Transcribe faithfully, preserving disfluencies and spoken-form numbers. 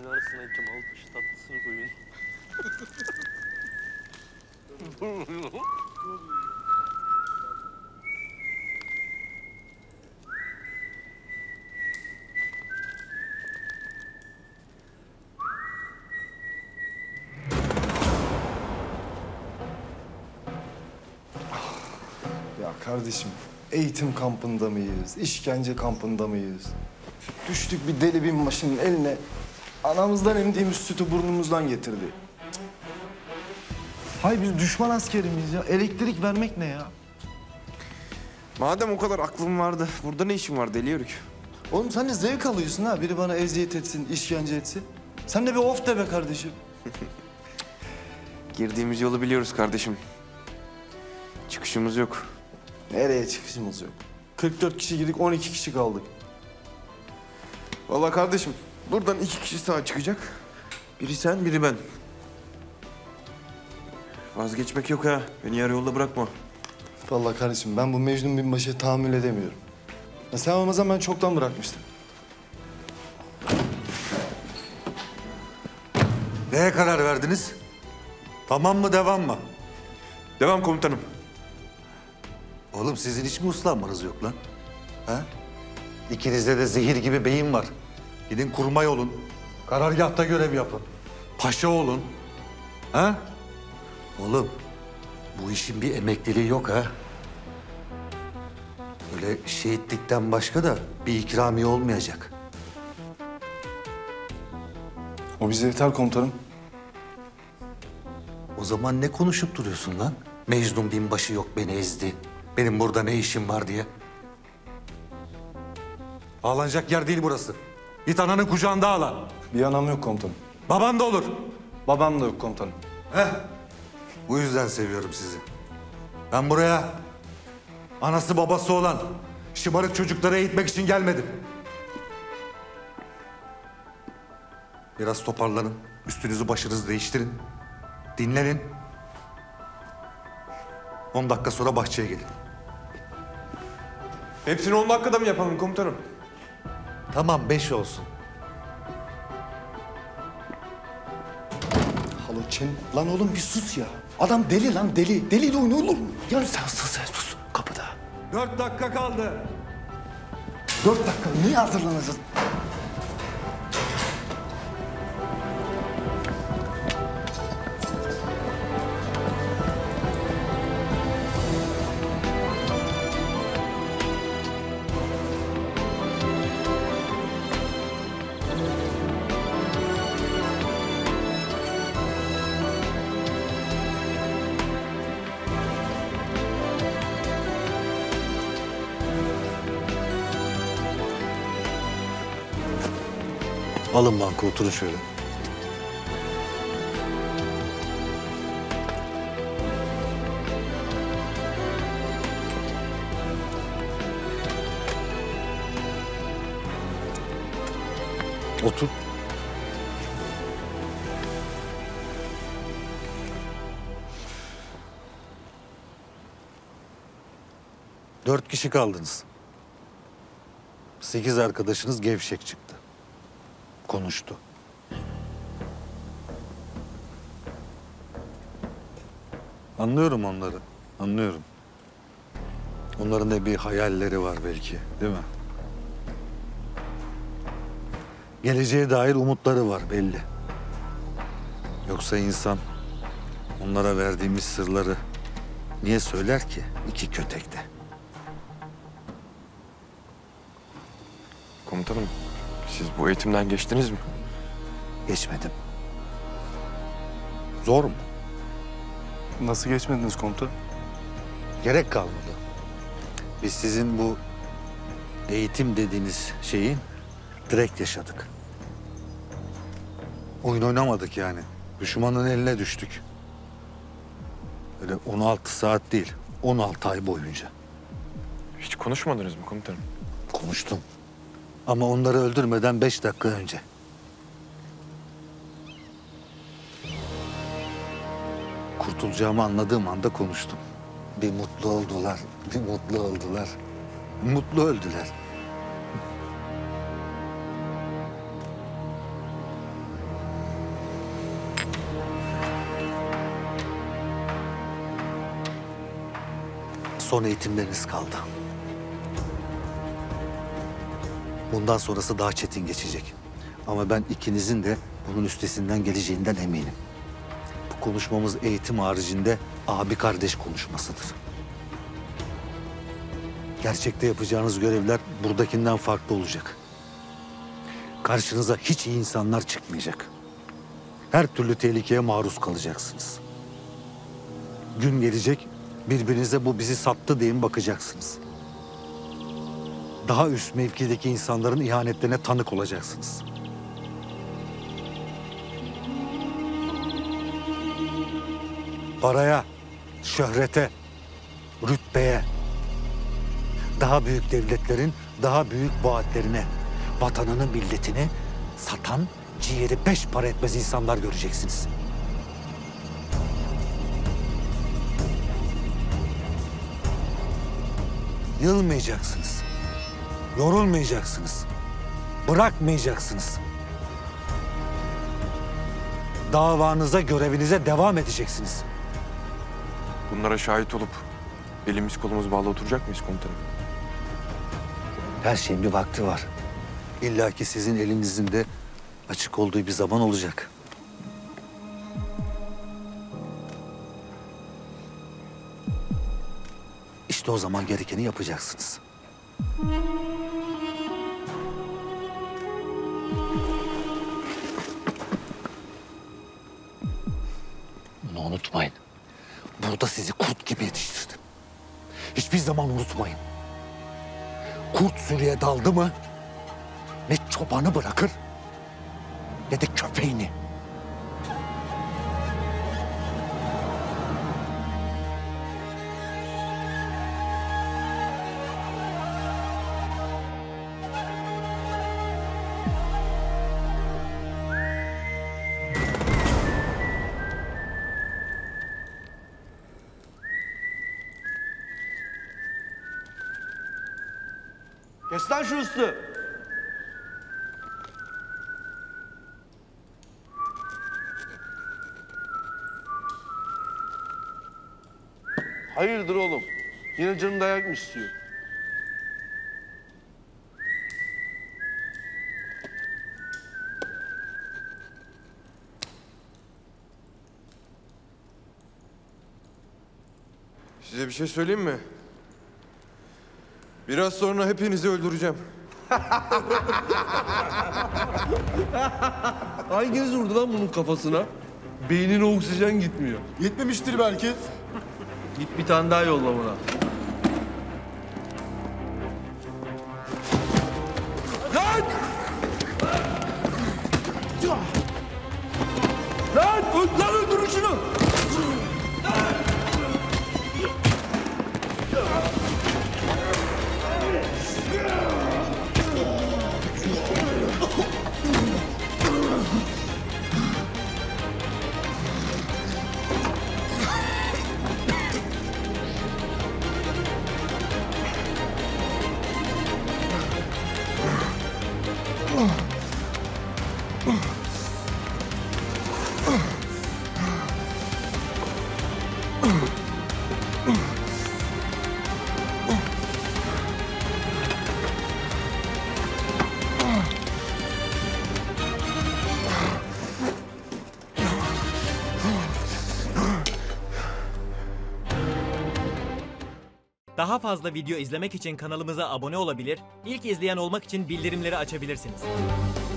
Ekmeğin arasına Kemal Paşa tatlısını koyun. Ya kardeşim, eğitim kampında mıyız, işkence kampında mıyız? Düştük bir deli binbaşının eline. Anamızdan emdiğimiz sütü burnumuzdan getirdi. Cık. Hay biz düşman askeri miyiz ya? Elektrik vermek ne ya? Madem o kadar aklım vardı, burada ne işin var deli yörük? Oğlum sen de zevk alıyorsun ha. Biri bana eziyet etsin, işkence etsin. Sen de bir of de be kardeşim. Girdiğimiz yolu biliyoruz kardeşim. Çıkışımız yok. Nereye çıkışımız yok? kırk dört kişi girdik, on iki kişi kaldık. Vallahi kardeşim, buradan iki kişi sağ çıkacak. Biri sen, biri ben. Vazgeçmek yok ha. Beni yarı yolda bırakma. Vallahi kardeşim ben bu Mecnun binbaşıya tahammül edemiyorum. Ya sen olmasan ben çoktan bırakmıştım. Neye karar verdiniz? Tamam mı, devam mı? Devam komutanım. Oğlum sizin hiç mi uslanmanız yok lan? Ha? İkinizde de zehir gibi beyin var. Gidin kurmay olun. Karargahta görev yapın. Paşa olun. Ha? Oğlum, bu işin bir emekliliği yok ha. Öyle şehitlikten başka da bir ikramiye olmayacak. O bize yeter komutanım. O zaman ne konuşup duruyorsun lan? Mecnun binbaşı yok beni ezdi. Benim burada ne işim var diye. Ağlanacak yer değil burası. Git ananın kucağında ağla. Bir anam yok komutanım. Baban da olur. Babam da yok komutanım. Heh. Bu yüzden seviyorum sizi. Ben buraya anası babası olan şımarık çocukları eğitmek için gelmedim. Biraz toparlanın. Üstünüzü başınızı değiştirin. Dinlenin. On dakika sonra bahçeye gelin. Hepsini on dakikada mı yapalım komutanım? Tamam, beş olsun. Halo Çin. Lan oğlum bir sus ya. Adam deli lan deli. Deliyle oyunu olur mu? Ya sen sus sen sus kapıda. Dört dakika kaldı. Dört dakika niye hazırlanasın? Alın banka, oturun şöyle. Otur. Dört kişi kaldınız. Sekiz arkadaşınız gevşek çıktı. Konuştu. Anlıyorum onları, anlıyorum. Onların da bir hayalleri var belki, değil mi? Geleceğe dair umutları var belli. Yoksa insan onlara verdiğimiz sırları niye söyler ki iki kötekte? Komutanım, siz bu eğitimden geçtiniz mi? Geçmedim. Zor mu? Nasıl geçmediniz komutanım? Gerek kalmadı. Biz sizin bu eğitim dediğiniz şeyi direkt yaşadık. Oyun oynamadık yani. Düşmanın eline düştük. Öyle on altı saat değil, on altı ay boyunca. Hiç konuşmadınız mı komutanım? Konuştum. Ama onları öldürmeden beş dakika önce. Kurtulacağımı anladığım anda konuştum. Bir mutlu oldular, bir mutlu oldular. Mutlu öldüler. son eğitimleriniz kaldı. Bundan sonrası daha çetin geçecek. Ama ben ikinizin de bunun üstesinden geleceğinden eminim. Bu konuşmamız eğitim haricinde abi kardeş konuşmasıdır. Gerçekte yapacağınız görevler buradakinden farklı olacak. Karşınıza hiç iyi insanlar çıkmayacak. Her türlü tehlikeye maruz kalacaksınız. Gün gelecek, birbirinize bu bizi sattı deyin bakacaksınız. Daha üst mevkideki insanların ihanetlerine tanık olacaksınız. Paraya, şöhrete, rütbeye, daha büyük devletlerin daha büyük vaatlerine, vatanını, milletini satan, ciğeri beş para etmez insanlar göreceksiniz. Yılmayacaksınız. Yorulmayacaksınız. Bırakmayacaksınız. Davanıza, görevinize devam edeceksiniz. Bunlara şahit olup elimiz kolumuz bağlı oturacak mıyız komutanım? Her şeyin bir vakti var. İlla ki sizin elinizin de açık olduğu bir zaman olacak. İşte o zaman gerekeni yapacaksınız. Bunu unutmayın. Burada sizi kurt gibi yetiştirdim. Hiçbir zaman unutmayın. Kurt sürüye daldı mı ne çobanı bırakır ne de köpeğini. Kes lan şu üstü. Hayırdır oğlum? Yine canın dayak mı istiyor? Size bir şey söyleyeyim mi? Biraz sonra hepinizi öldüreceğim. Hanginiz vurdu lan bunun kafasına? Beynine oksijen gitmiyor. Yetmemiştir belki. Git bir tane daha yolla buna. Lan! Lan! Ö- Lan öldürün şunu! Daha fazla video izlemek için kanalımıza abone olabilir, ilk izleyen olmak için bildirimleri açabilirsiniz.